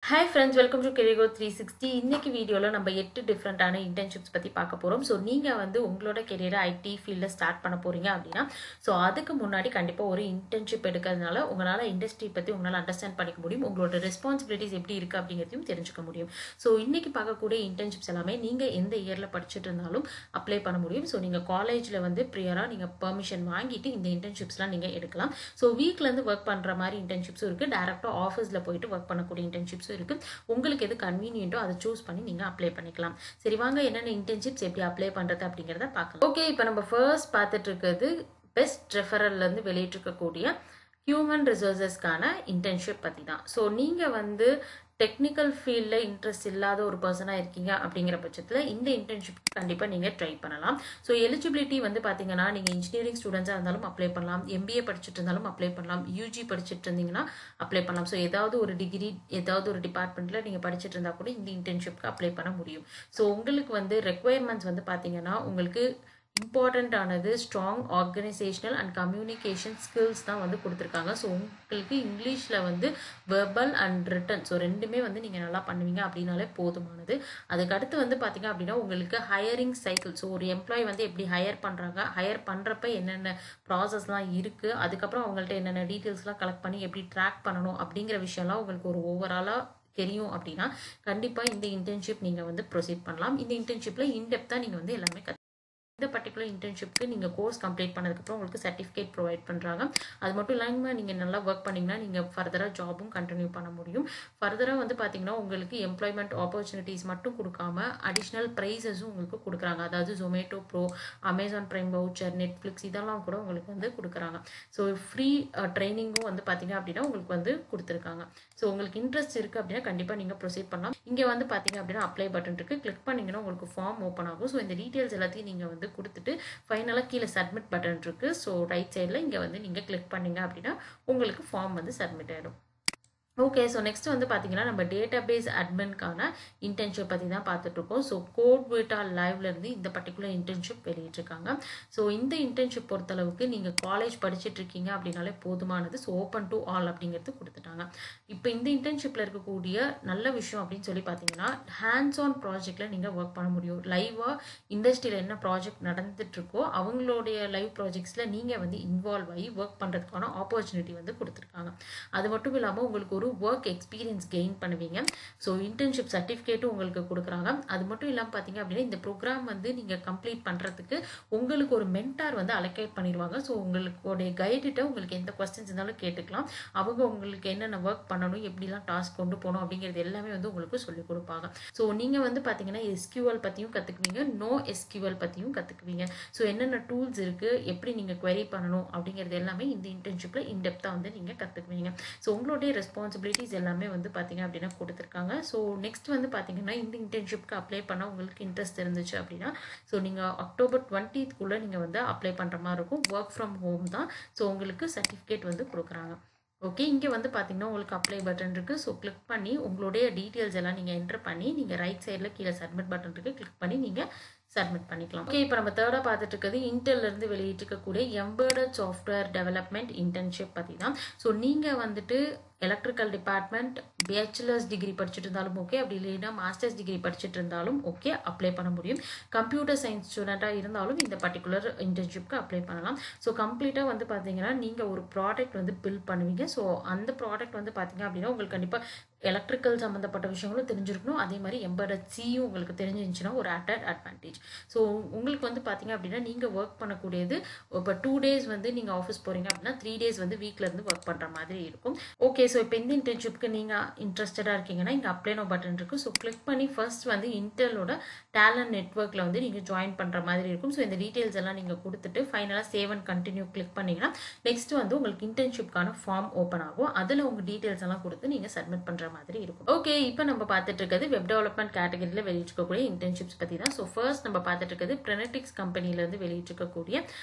Hi friends, welcome to Career Growth 360. இன்னைக்கு வீடியோல நம்ம 8 டிஃபரண்டான இன்டர்ன்ஷிப்ஸ் பத்தி பார்க்க போறோம். சோ நீங்க உங்களோட கெரியரை ஐடி ஃபீல்ட்ல ஸ்டார்ட் பண்ண போறீங்க அப்படினா சோ அதுக்கு முன்னாடி கண்டிப்பா ஒரு இன்டர்ன்ஷிப் எடுக்கிறதுனால உங்களால இண்டஸ்ட்ரி பத்தி உங்களால அண்டர்ஸ்டாண்ட் பண்ணிக்க முடியும். உங்களோட ரெஸ்பான்சிபிலிட்டிஸ் எப்படி இருக்கு அப்படிங்கறதையும் தெரிஞ்சுக்க முடியும். சோ இன்னைக்கு பார்க்கக்கூடிய இன்டர்ன்ஷிப்ஸ் எல்லாமே நீங்க எந்த இயர்ல படிச்சிட்டு இருந்தாலும் அப்ளை பண்ண முடியும். சோ நீங்க காலேஜ்ல பிரியரா நீங்க பெர்மிஷன் வாங்கிட்டு இந்த இன்டர்ன்ஷிப்ஸ்லாம் நீங்க எடுக்கலாம். சோ வீக்ல இருந்து வர்க் பண்ற மாதிரி இன்டர்ன்ஷிப்ஸும் இருக்கு. டைரக்டா ஆபீஸ்ல போயிட்டு வர்க் பண்ணக்கூடிய இன்டர்ன்ஷிப்ஸ் இருக்கு. உங்களுக்கு எது கன்வீனியன்ட்டோ அதை சூஸ் பண்ணி நீங்க அப்ளை பண்ணிக்கலாம். சரி வாங்க என்னென்ன இன்டர்ன்ஷிப்ஸ் எப்படி அப்ளை பண்றது அப்படிங்கறத பார்க்கலாம். ஓகே, இப்போ நம்ம ஃபர்ஸ்ட் பார்த்துட்டு இருக்கிறது பெஸ்ட் ரெஃபரல்ல இருந்து வெளியிட்டிருக்கக்கூடிய ஹியூமன் ரிசோர்சஸ்க்கான இன்டர்ன்ஷிப் பத்தி தான். ஸோ நீங்க டெக்னிக்கல் ஃபீல்டில் இன்ட்ரெஸ்ட் இல்லாத ஒரு பர்சனாக இருக்கீங்க அப்படிங்கிற பட்சத்தில் இந்த இன்டர்ன்ஷிப் கண்டிப்பாக நீங்கள் ட்ரை பண்ணலாம். ஸோ எலிஜிபிலிட்டி பார்த்தீங்கன்னா நீங்கள் இன்ஜினியரிங் ஸ்டூடெண்ட்ஸாக இருந்தாலும் அப்ளை பண்ணலாம், எம்பிஏ படிச்சுட்டு இருந்தாலும் அப்ளை பண்ணலாம், யூஜி படிச்சுட்டு இருந்தீங்கன்னா அப்ளை பண்ணலாம். ஸோ ஏதாவது ஒரு டிகிரி ஏதாவது ஒரு டிபார்ட்மெண்ட்டில் நீங்கள் படிச்சுட்டு இருந்தால் கூட இந்த இன்டர்ன்ஷிப்க்கு அப்ளை பண்ண முடியும். ஸோ உங்களுக்கு ரெக்குவயர்மெண்ட்ஸ் பார்த்தீங்கன்னா உங்களுக்கு இம்பார்ட்டண்ட் ஆனது strong organisational and communication skills தான் கொடுத்துருக்காங்க. ஸோ உங்களுக்கு இங்கிலீஷில் வெர்பல் அண்ட் ரிட்டன் ஸோ ரெண்டுமே நீங்கள் நல்லா பண்ணுவீங்க அப்படின்னாலே போதுமானது. அதுக்கு அடுத்து பார்த்தீங்க அப்படின்னா உங்களுக்கு ஹையரிங் சைக்கிள். ஸோ ஒரு எம்ப்ளாயி எப்படி ஹையர் பண்ணுறாங்க, ஹையர் பண்ணுறப்ப என்னென்ன ப்ராசஸ்லாம் இருக்குது, அதுக்கப்புறம் அவங்கள்ட்ட என்னென்ன டீட்டெயில்ஸ்லாம் கலெக்ட் பண்ணி எப்படி ட்ராக் பண்ணணும் அப்படிங்கிற விஷயம்லாம் உங்களுக்கு ஒரு ஓவராலாக தெரியும் அப்படின்னா கண்டிப்பாக இந்த இன்டர்ன்ஷிப் நீங்கள் ப்ரொசீட் பண்ணலாம். இந்த இன்டர்ன்ஷிப்பில் இன்டெப்த்தாக நீங்கள் எல்லாமே இந்த பர்டிகுலர் இன்டர்ன்ஷிப்க்கு நீங்கள் கோர்ஸ் கம்ப்ளீட் பண்ணதுக்கப்புறம் உங்களுக்கு சர்டிஃபிகேட் ப்ரொவைட் பண்ணுறாங்க. அது மட்டும் இல்லாமல் நீங்கள் நல்லா ஒர்க் பண்ணிங்கன்னா நீங்கள் ஃபர்தராக ஜாபும் கண்டினியூ பண்ண முடியும். ஃபர்தராக பார்த்தீங்கன்னா உங்களுக்கு எம்ப்ளாய்மெண்ட் ஆப்பர்ச்சுனிட்டிஸ் மட்டும் கொடுக்காம அடிஷ்னல் ப்ரைஸஸும் உங்களுக்கு கொடுக்குறாங்க. அதாவது Zomato pro, Amazon prime voucher, Netflix இதெல்லாம் கூட உங்களுக்கு கொடுக்குறாங்க. ஸோ ஃப்ரீ ட்ரைனிங்கும் பார்த்தீங்க அப்படின்னா உங்களுக்கு கொடுத்துருக்காங்க. ஸோ உங்களுக்கு இன்ட்ரெஸ்ட் இருக்குது அப்படின்னா கண்டிப்பாக நீங்கள் ப்ரொசீட் பண்ணலாம். இங்கே பார்த்தீங்க அப்படின்னா அப்ளை பட்டன் இருக்குது, கிளிக் பண்ணிங்கன்னா உங்களுக்கு ஃபார்ம் ஓப்பன் ஆகும். ஸோ இந்த டீட்டெயில்ஸ் எல்லாத்தையும் நீங்கள் கொடுத்துட்டு ஃபைனலாக கீழே சப்மிட் பட்டன் இருக்குது. ஸோ ரைட் சைடில் இங்கே நீங்கள் கிளிக் பண்ணீங்க அப்படின்னா உங்களுக்கு ஃபார்ம் சப்மிட் ஆகிடும். ஓகே, ஸோ நெக்ஸ்ட் பார்த்தீங்கன்னா நம்ம டேட்டாபேஸ் அட்மின்கான இன்டர்ன்ஷிப் பற்றி தான் பார்த்துட்ருக்கோம். ஸோ கோட்விட்டா லைவ்லேருந்து இந்த பர்டிகுலர் இன்டர்ன்ஷிப் வெளியிட்டிருக்காங்க. ஸோ இந்த இன்டர்ன்ஷிப் பொறுத்தளவுக்கு நீங்கள் காலேஜ் படிச்சுட்டு இருக்கீங்க அப்படின்னாலே போதுமானது. ஸோ ஓப்பன் டு ஆல் அப்படிங்கிறது கொடுத்துட்டாங்க. இப்போ இந்த இன்டர்ன்ஷிப்பில் இருக்கக்கூடிய நல்ல விஷயம் அப்படின்னு சொல்லி பார்த்தீங்கன்னா ஹேண்ட்ஸ் ஆன் ப்ராஜெக்டில் நீங்கள் ஒர்க் பண்ண முடியும். லைவாக இண்டஸ்ட்ரியில் என்ன ப்ராஜெக்ட் நடந்துட்டுருக்கோ அவங்களுடைய லைவ் ப்ராஜெக்ட்ஸில் நீங்கள் இன்வால்வ் ஆகி ஒர்க் பண்ணுறதுக்கான ஆப்பர்ச்சுனிட்டி கொடுத்துருக்காங்க. அது மட்டும் இல்லாமல் உங்களுக்கு ஒரு ஒர்க் எக்ஸ்பீரியன்ஸ் கெயின் பண்ணுவீங்க. ஸோ இன்டர்ன்ஷிப் சர்டிஃபிகேட்டும் உங்களுக்கு கொடுக்குறாங்க. அது மட்டும் இல்லாமல் பார்த்தீங்க அப்படின்னா இந்த ப்ரோக்ராம் நீங்கள் கம்ப்ளீட் பண்ணுறதுக்கு உங்களுக்கு ஒரு மென்டார் அலோகேட் பண்ணிடுவாங்க. ஸோ உங்களுடைய கைடுகிட்ட உங்களுக்கு எந்த கொஸ்டின்ஸ் இருந்தாலும் கேட்டுக்கலாம். அவங்க உங்களுக்கு என்னென்ன ஒர்க் பண்ணணும், எப்படிலாம் டாஸ்க் கொண்டு போகணும் அப்படிங்கிறது எல்லாமே உங்களுக்கு சொல்லிக் கொடுப்பாங்க. ஸோ நீங்கள் பார்த்தீங்கன்னா எஸ்கியூஎல் பற்றியும் கற்றுக்குவீங்க, நோ எஸ்கியூஎல் பற்றியும் கற்றுக்குவீங்க. ஸோ என்னென்ன டூல்ஸ் இருக்குது, எப்படி நீங்கள் குவெரி பண்ணணும் அப்படிங்கிறது எல்லாமே இந்த இன்டர்ன்ஷிப்பில் இன்டெப்த்தாக நீங்கள் கற்றுக்குவீங்க. ஸோ உங்களுடைய ரெஸ்பான்சிபிலிட்டிஸ் எல்லாமே பார்த்தீங்க அப்படின்னா கொடுத்துருக்காங்க. ஸோ நெக்ஸ்ட் பார்த்தீங்கன்னா இந்த இன்டர்ன்ஷிப்க்கு அப்ளை பண்ண உங்களுக்கு இன்ட்ரெஸ்ட் இருந்துச்சு அப்படின்னா ஸோ நீங்கள் அக்டோபர் 20th நீங்கள் அப்ளை பண்ணுற மாதிரி இருக்கும். ஒர்க் ஃப்ரம் ஹோம் தான். ஸோ உங்களுக்கு சர்டிஃபிகேட் கொடுக்குறாங்க. ஓகே, இங்கே பார்த்தீங்கன்னா உங்களுக்கு அப்ளை பட்டன் இருக்குது. ஸோ கிளிக் பண்ணி உங்களுடைய டீட்டெயில்ஸ் எல்லாம் நீங்கள் என்டர் பண்ணி நீங்கள் ரைட் சைடில் கீழே சப்மிட் பட்டன் இருக்குது, கிளிக் பண்ணி நீங்கள் சப்மிட் பண்ணிக்கலாம். ஓகே, இப்போ நம்ம தேர்டாக பார்த்துட்டு இருக்கிறது இன்டெல்லேருந்து வெளியிட்டிருக்கக்கூடிய எம்பெடட் சாஃப்ட்வேர் டெவலப்மெண்ட் இன்டர்ன்ஷிப் பற்றி தான். ஸோ நீங்கள் எலக்ட்ரிக்கல் டிபார்ட்மெண்ட் பேச்சுலர்ஸ் டிகிரி படிச்சுட்டு இருந்தாலும் ஓகே, அப்படி இல்லைன்னா மாஸ்டர்ஸ் டிகிரி படிச்சுட்டு இருந்தாலும் ஓகே அப்ளை பண்ண முடியும். கம்ப்யூட்டர் சயின்ஸ் ஸ்டூடெண்ட்டாக இருந்தாலும் இந்த பர்டிகுலர் இன்டர்ன்ஷிப்க்கு அப்ளை பண்ணலாம். ஸோ கம்ப்ளீட்டாக பார்த்தீங்கன்னா நீங்கள் ஒரு ப்ராடக்ட் பில்ட் பண்ணுவீங்க. ஸோ அந்த ப்ராடக்ட் பார்த்தீங்க அப்படின்னா உங்களுக்கு கண்டிப்பாக எலக்ட்ரிக்கல் சம்மந்தப்பட்ட விஷயங்களும் தெரிஞ்சிருக்கணும். அதே மாதிரி எம்பெடட் சியும் உங்களுக்கு தெரிஞ்சிருந்துச்சுன்னா ஒரு அட்வான்டேஜ். ஸோ உங்களுக்கு பார்த்தீங்க அப்படின்னா நீங்கள் ஒர்க் பண்ணக்கூடியது இப்போ 2 days நீங்கள் ஆஃபீஸ் போகிறீங்க அப்படின்னா 3 days வீட்டிலேருந்து ஒர்க் பண்ணுற மாதிரி இருக்கும். ஓகே, ஸோ இப்போ இந்த இன்டர்ன்ஷிப்க்கு நீங்கள் இன்ட்ரெஸ்டடாக இருக்கீங்கன்னா இங்கே அப்ளை நோ பட்டன் இருக்குது. ஸோ கிளிக் பண்ணி ஃபர்ஸ்ட் இன்டெலோட டேலண்ட் நெட்வொர்க்கில் நீங்கள் ஜாயின் பண்ணுற மாதிரி இருக்கும். ஸோ இந்த டீட்டெயில்ஸ் எல்லாம் நீங்கள் கொடுத்துட்டு ஃபைனலாக சேவ் அண்ட் கண்டினியூ கிளிக் பண்ணிங்கன்னா நெக்ஸ்ட் உங்களுக்கு இன்டர்ன்ஷிப்கான ஃபார்ம் ஓப்பன் ஆகும். அதில் உங்கள் டீட்டெயில்ஸ் எல்லாம் கொடுத்து நீங்கள் சப்மிட் பண்ணுற மாதிரி இருக்கும். ஓகே, இப்போ நம்ம பார்த்துட்டு இருக்கிறது வெப் டெவலப்மெண்ட் கேட்டகரியில் வெளியிட்டிருக்கக்கூடிய இன்டர்ன்ஷிப்ஸ் பற்றி தான். ஸோ ஃபர்ஸ்ட் நம்ம பார்த்துட்டு இருக்கிறது பிரெனடிக்ஸ் கம்பெனிலேருந்து வெளியிட்டிருக்கக்கூடிய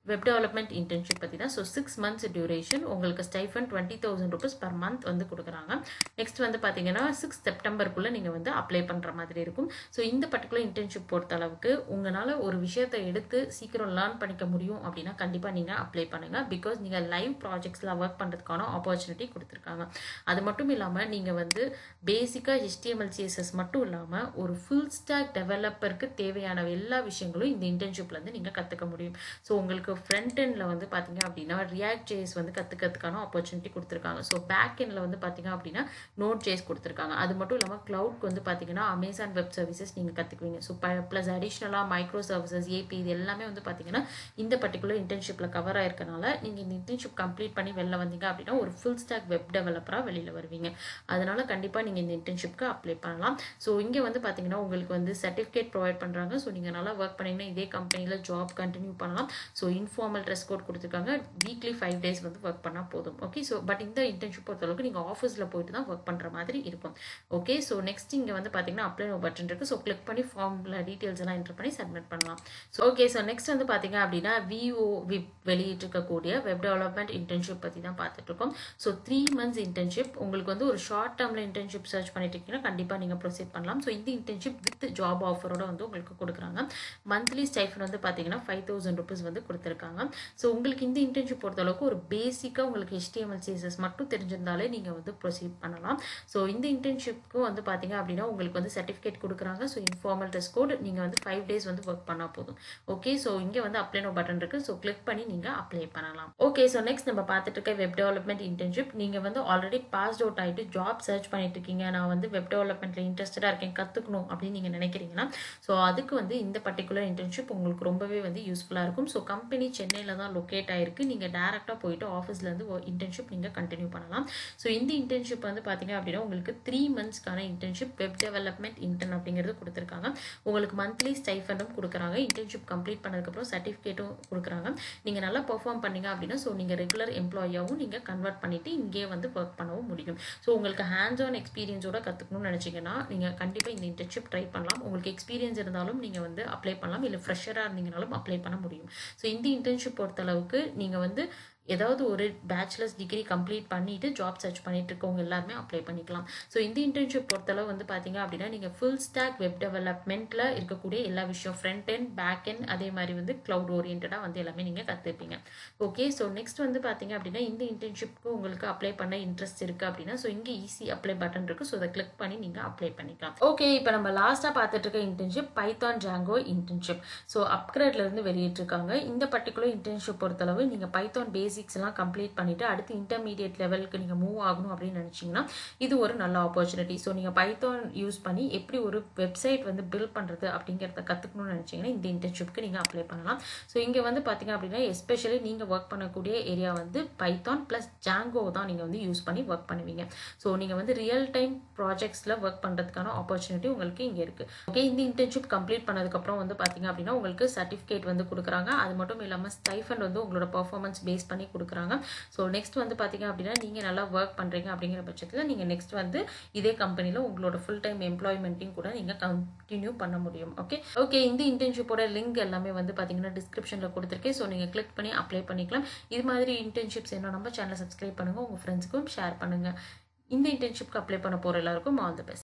வெப் டெவலப்மெண்ட் இன்டர்ன்ஷிப் பற்றி தான். ஸோ 6 months டியூரேஷன், உங்களுக்கு ஸ்டைஃபன் 20,000 rupees per month வந்து கொடுக்குறாங்க. நெக்ஸ்ட் வந்து பார்த்தீங்கன்னா 6 செப்டம்பருக்குள்ளே நீங்கள் வந்து அப்ளை பண்ணுற மாதிரி இருக்கும். ஸோ இந்த பர்டிகுலர் இன்டர்ன்ஷிப் பொறுத்த அளவுக்கு உங்களால் ஒரு விஷயத்தை எடுத்து சீக்கிரம் லேர்ன் பண்ணிக்க முடியும் அப்படின்னா கண்டிப்பாக நீங்கள் அப்ளை பண்ணுங்கள். பிகாஸ் நீங்கள் லைவ் ப்ராஜெக்ட்ஸில் ஒர்க் பண்ணுறதுக்கான ஆப்பர்ச்சுனிட்டி கொடுத்துருக்காங்க. அது மட்டும் இல்லாமல் நீங்கள் வந்து பேசிக்காக HTML CSS மட்டும் இல்லாமல் ஒரு ஃபுல் ஸ்டாக் டெவலப்பருக்கு தேவையான எல்லா விஷயங்களும் இந்த இன்டர்ன்ஷிப்லேருந்து நீங்கள் கற்றுக்க முடியும். ஸோ உங்களுக்கு ஃப்ரண்ட் எண்டில் வந்து பார்த்தீங்க அப்படின்னா ரியாக்ட் ஜேஎஸ் வந்து கற்றுக்கிறதுக்கான ஆப்பர்ச்சுனிட்டி கொடுத்துருக்காங்க. ஸோ பேக் எண்டில் வந்து பார்த்தீங்க அப்படின்னா நோட் ஜேஎஸ் கொடுத்துருக்காங்க. அது மட்டும் இல்லாமல் க்ளவுட்க்கு வந்து பார்த்தீங்கன்னா அமேசான் வெப் சர்வீசஸ் நீங்கள் கற்றுக்குவீங்க. ஸோ ப்ளஸ் அடிஷ்னலாக மைக்ரோ சர்வீசஸ், ஏபி, இது எல்லாமே வந்து பார்த்தீங்கன்னா இந்த பர்டிகுலர் இன்டர்ன்ஷிப்பில் கவர் ஆயிருக்கனால நீங்கள் இந்த இன்டர்ன்ஷிப் கம்ப்ளீட் பண்ணி வெளில வந்தீங்க அப்படின்னா ஒரு ஃபுல் ஸ்டாக் வெப் டெவலப்பராக வெளியில் வருவீங்க. அதனால கண்டிப்பாக நீங்கள் இந்த இன்டர்ன்ஷிப்க்கு அப்ளை பண்ணலாம். ஸோ இங்கே வந்து பார்த்தீங்கன்னா உங்களுக்கு வந்து சர்டிஃபிகேட் ப்ரொவைட் பண்ணுறாங்க. ஸோ நீங்கள் நல்லா ஒர்க் பண்ணீங்கன்னா இதே கம்பெனியில் ஜாப் கண்டினியூ பண்ணலாம். ஸோ இன்ஃபார்மல் ட்ரெஸ் கோட் கொடுத்துருக்காங்க. வீக்லி 5 days வந்து ஒர்க் பண்ணால் போதும். ஓகே, ஸோ பட் இந்த இன்டர்ன்ஷிப் பொறுத்தளவுக்கு நீங்கள் ஆஃபீஸில் போயிட்டு தான் ஒர்க் பண்ணுற மாதிரி இருக்கும். ஓகே, ஸோ நெக்ஸ்ட் இங்கே வந்து பார்த்தீங்கன்னா அப்ளை நோ பட்டன் இருக்குது. ஸோ கிளிக் பண்ணி ஃபார்மில் டீட்டெயில்ஸ் எல்லாம் என்டர் பண்ணி சப்மிட் பண்ணலாம். ஸோ ஓகே, ஸோ நெக்ஸ்ட் வந்து பார்த்தீங்க அப்படின்னா விஓ வெளியிட்டிருக்கக்கூடிய வெப் டெவலப்மெண்ட் இன்டர்ன்ஷிப் பற்றி தான் பார்த்துட்டு இருக்கோம். So 3 months internship. உங்களுக்கு வந்து ஒரு ஷார்ட் டேர்மில் இன்டர்ன்ஷிப் சர்ச் பண்ணிட்டு இருக்கீங்கன்னா கண்டிப்பாக நீங்கள் ப்ரொசீட் பண்ணலாம். ஸோ இந்த இன்டர்ன்ஷிப் வித் ஜாப் ஆஃபரோட வந்து உங்களுக்கு கொடுக்குறாங்க. மந்த்லி ஸ்டைஃபன் வந்து பார்த்தீங்கன்னா 5,000 rupees வந்து கொடுத்துருக்காங்க. ஸோ உங்களுக்கு இந்த இன்டர்ன்ஷிப் பொறுத்தளவுக்கு ஒரு பேசிக்காக உங்களுக்கு HTML CSS மட்டும் தெரிஞ்சிருந்தாலே நீங்கள் வந்து ப்ரொசீட் பண்ணலாம். ஸோ இந்த இன்டர்ன்ஷிப்க்கும் வந்து பார்த்தீங்க அப்படின்னா உங்களுக்கு வந்து சர்டிஃபிகேட் கொடுக்குறாங்க. ஸோ இன்ஃபார்மல் ட்ரெஸ் கோட், நீங்கள் வந்து 5 days வந்து ஒர்க் பண்ணால் போதும். ஓகே, ஸோ இங்கே வந்து அப்ளை நோ பட்டன் இருக்குது. ஸோ கிளிக் பண்ணி நீங்கள் அப்ளை பண்ணலாம். ஓகே, ஸோ நெக்ஸ்ட் நம்ம பார்த்துட்டு இருக்க வெப் டெவலப்மெண்ட் இன்டர்ன்ஷிப். நீங்கள் வந்து ஆல்ரெடி பாஸ்ட் அவுட் ஆகிட்டு ஜாப் சர்ச் பண்ணிட்டு இருக்கீங்க, நான் வந்து வெப் டெவலப்மெண்ட்டில் இன்ட்ரெஸ்டடாக இருக்கேன், கற்றுக்கணும் அப்படின்னு நீங்கள் நினைக்கிறீங்கன்னா ஸோ அதுக்கு வந்து இந்த பர்டிகுலர் இன்டர்ன்ஷிப் உங்களுக்கு ரொம்பவே வந்து யூஸ்ஃபுல்லாக இருக்கும். ஸோ கம்பெனி சென்னையில் தான் லொக்கேட் ஆயிருக்கு. நீங்கள் டேரெக்டாக போயிட்டு ஆஃபீஸ்லேருந்து இன்டர்ன்ஷிப் நீங்கள் கண்டினியூ பண்ணலாம். ஸோ இந்த இன்டர்ன்ஷிப் வந்து பார்த்தீங்க அப்படின்னா உங்களுக்கு 3 monthsக்கான இன்டர்ன்ஷிப் வெப் டெவலப்மெண்ட் இன்டர்ன் அப்படிங்கிறது கொடுத்துருக்காங்க. உங்களுக்கு மந்த்லி ஸ்டைஃபண்டும் கொடுக்குறாங்க. இன்டர்ன்ஷிப் கம்ப்ளீட் பண்ணதுக்கப்புறம் சர்டிஃபிகேட்டும் கொடுக்குறாங்க. நீங்கள் நல்லா பெர்ஃபார்ம் பண்ணீங்க அப்படின்னா ஸோ நீங்கள் ரெகுலர் எம்ப்ளாயாகவும் நீங்கள் கன்வெர்ட் பண்ணிவிட்டு இங்கேயே வந்து ஒர்க் பண்ணவும் முடியும். ஸோ உங்களுக்கு ஹேண்ட்ஸ் ஆன் எக்ஸ்பீரியன்ஸோட கற்றுக்கணும்னு நினச்சிங்கன்னா நீங்கள் கண்டிப்பாக இந்த இன்டர்ன்ஷிப் ட்ரை பண்ணலாம். உங்களுக்கு எக்ஸ்பீரியன்ஸ் இருந்தாலும் நீங்கள் வந்து அப்ளை பண்ணலாம், இல்லை ஃப்ரெஷராக இருந்தீங்கனாலும் அப்ளை பண்ண முடியும். ஸோ இந்த இன்டர்ன்ஷிப் பொறுத்தளவுக்கு நீங்கள் வந்து ஏதாவது ஒரு பேச்சுலர்ஸ் டிகிரி கம்ப்ளீட் பண்ணிட்டு ஜாப் சர்ச் பண்ணிட்டு இருக்கவங்க எல்லாருமே அப்ளை பண்ணிக்கலாம். ஸோ இந்த இன்டர்ன்ஷிப் பொறுத்தளவு வந்து பார்த்தீங்க அப்படின்னா நீங்கள் ஃபுல் ஸ்டாக் வெப் டெவலப்மெண்ட்டில் இருக்கக்கூடிய எல்லா விஷயம், ஃப்ரண்ட் எண்ட், பேக் எண்ட், அதே மாதிரி வந்து க்ளவுட் ஓரியன்டாக வந்து எல்லாமே நீங்கள் கற்றுப்பீங்க. ஓகே, ஸோ நெக்ஸ்ட் வந்து பார்த்தீங்க அப்படின்னா இந்த இன்டர்ன்ஷிப்க்கு உங்களுக்கு அப்ளை பண்ண இன்ட்ரெஸ்ட் இருக்குது அப்படின்னா ஸோ இங்கே ஈஸி அப்ளை பட்டன் இருக்குது. ஸோ அதை கிளிக் பண்ணி நீங்கள் அப்ளை பண்ணிக்கலாம். ஓகே, இப்போ நம்ம லாஸ்ட்டாக பார்த்துட்டு இருக்க internship Python Django internship. So அப்கிரேட்லேருந்து வெளியிட்டிருக்காங்க. இந்த பர்டிகுலர் இன்டர்ன்ஷிப் பொறுத்தளவு நீங்கள் பைத்தான் பேசிக்ஸ் எல்லாம் கம்ப்ளீட் பண்ணிட்டு அடுத்து இன்டர்மீடியட் லெவலுக்கு நீங்கள் மூவ் ஆகணும் அப்படின்னு நினச்சிங்கன்னா இது ஒரு நல்ல ஆப்பர்ச்சுனிட்டி. ஸோ நீங்கள் பைத்தான் யூஸ் பண்ணி எப்படி ஒரு வெப்சைட் வந்து பில்ட் பண்ணுறது அப்படிங்கிறத கற்றுக்கணும்னு நினச்சிங்கன்னா இந்த இன்டர்ன்ஷிப்க்கு நீங்கள் அப்ளை பண்ணலாம். ஸோ இங்கே வந்து பார்த்தீங்க அப்படின்னா எஸ்பெஷலி நீங்கள் ஒர்க் பண்ணக்கூடிய ஏரியா வந்து பைத்தான் ப்ளஸ் ஜாங்கோ தான் நீங்கள் வந்து யூஸ் பண்ணி ஒர்க் பண்ணுவீங்க. ஸோ நீங்கள் வந்து ரியல் டைம் ப்ராஜெக்ட்ஸில் ஒர்க் பண்ணுறதுக்கான ஆப்பர்ச்சுனிட்டி உங்களுக்கு இங்கே இருக்குது. ஓகே, இந்த இன்டர்ன்ஷிப் கம்ப்ளீட் பண்ணதுக்கப்புறம் வந்து பார்த்தீங்க அப்படின்னா உங்களுக்கு சர்டிஃபிகேட் வந்து கொடுக்குறாங்க. அது மட்டும் இல்லாமல் ஸ்டைஃபண்ட் வந்து உங்களோட பர்ஃபார்மன்ஸ் பேஸ் பண்ணி கொடுக்குறாங்க. ஸோ நெக்ஸ்ட் வந்து பார்த்தீங்க அப்படின்னா நீங்கள் நல்லா ஒர்க் பண்ணுறீங்க அப்படிங்கிற பட்சத்தில் நீங்கள் நெக்ஸ்ட் வந்து இதே கம்பெனியில் உங்களோட ஃபுல் டைம் எம்ப்ளாய்மெண்ட்டையும் கூட நீங்கள் கண்டினியூ பண்ண முடியும். ஓகே, இந்த இன்டர்ன்ஷிப்போட லிங்க் எல்லாமே வந்து பார்த்தீங்கன்னா டிஸ்கிரிப்ஷனில் கொடுத்துருக்கேன். ஸோ நீங்கள் கிளிக் பண்ணி அப்ளை பண்ணிக்கலாம். இது மாதிரி இன்டர்ன்ஷிப்ஸ் என்ன நம்ம சேனலை சப்ஸ்கிரைப் பண்ணுங்கள், உங்கள் ஃப்ரெண்ட்ஸுக்கும் ஷேர் பண்ணுங்கள். இந்த இன்டர்ன்ஷிப்க்கு அப்ளை பண்ண போகிற எல்லாருக்கும் ஆல் தி பெஸ்ட்.